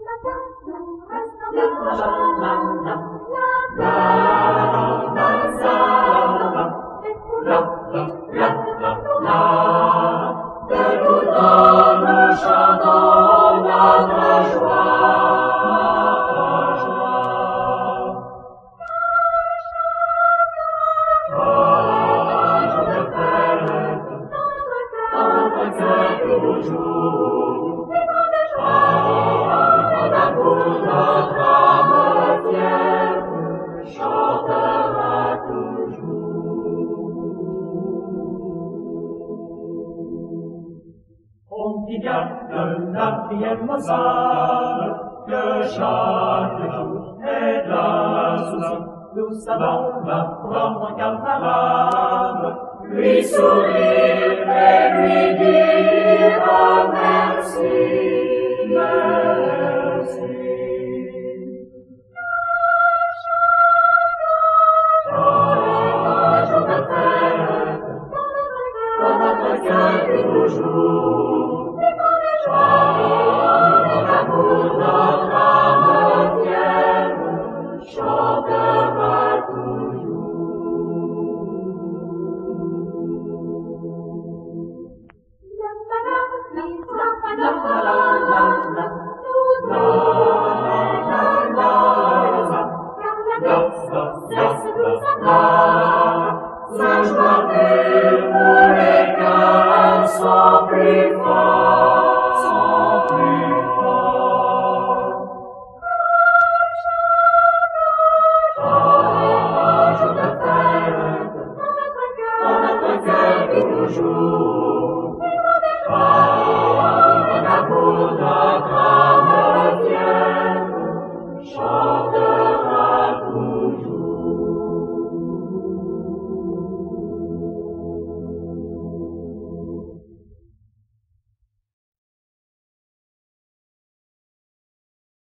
Que chaque jour est d'un souci, nous savons l'apprendre en camarade, lui sourire et lui dire oh, merci, merci. Chaque jour de fête, dans notre cœur toujours, l'amour notre âme fière chantera toujours. Sa joie pour les cœurs sont plus forts, sont plus forts. Jour de fête, dans notre cœur toujours.